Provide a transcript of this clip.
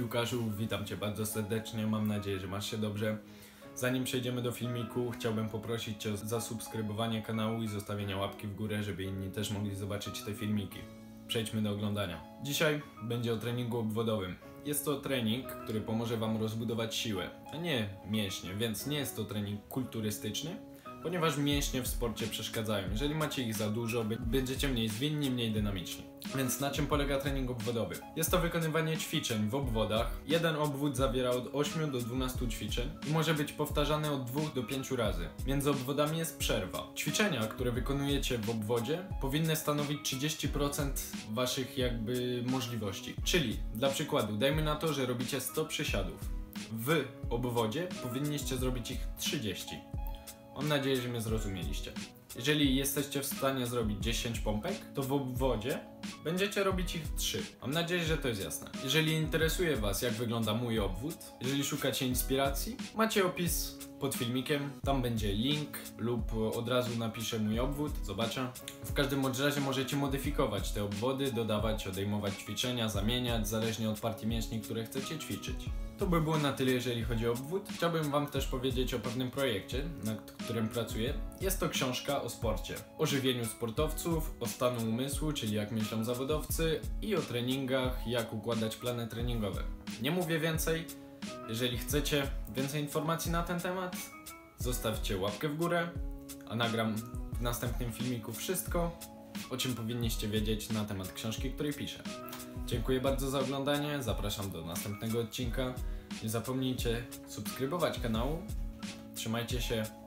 Łukaszu, witam Cię bardzo serdecznie, mam nadzieję, że masz się dobrze. Zanim przejdziemy do filmiku, chciałbym poprosić Cię o zasubskrybowanie kanału i zostawienie łapki w górę, żeby inni też mogli zobaczyć te filmiki. Przejdźmy do oglądania. Dzisiaj będzie o treningu obwodowym. Jest to trening, który pomoże Wam rozbudować siłę, a nie mięśnie, więc nie jest to trening kulturystyczny, ponieważ mięśnie w sporcie przeszkadzają. Jeżeli macie ich za dużo, będziecie mniej zwinni, mniej dynamiczni. Więc na czym polega trening obwodowy? Jest to wykonywanie ćwiczeń w obwodach. Jeden obwód zawiera od 8 do 12 ćwiczeń i może być powtarzany od 2 do 5 razy. Między obwodami jest przerwa. Ćwiczenia, które wykonujecie w obwodzie, powinny stanowić 30% waszych możliwości. Czyli dla przykładu, dajmy na to, że robicie 100 przysiadów. W obwodzie powinniście zrobić ich 30. Mam nadzieję, że mnie zrozumieliście. Jeżeli jesteście w stanie zrobić 10 pompek, to w obwodzie będziecie robić ich 3. Mam nadzieję, że to jest jasne. Jeżeli interesuje Was, jak wygląda mój obwód, jeżeli szukacie inspiracji, macie opis pod filmikiem, tam będzie link lub od razu napiszę mój obwód, zobaczę. W każdym razie możecie modyfikować te obwody, dodawać, odejmować ćwiczenia, zamieniać, zależnie od partii mięśni, które chcecie ćwiczyć. To by było na tyle, jeżeli chodzi o obwód. Chciałbym Wam też powiedzieć o pewnym projekcie, nad którym pracuję. Jest to książka o sporcie, o żywieniu sportowców, o stanu umysłu, czyli jak myślą zawodowcy, i o treningach, jak układać plany treningowe. Nie mówię więcej. Jeżeli chcecie więcej informacji na ten temat, zostawcie łapkę w górę, a nagram w następnym filmiku wszystko, o czym powinniście wiedzieć na temat książki, której piszę. Dziękuję bardzo za oglądanie, zapraszam do następnego odcinka. Nie zapomnijcie subskrybować kanału. Trzymajcie się.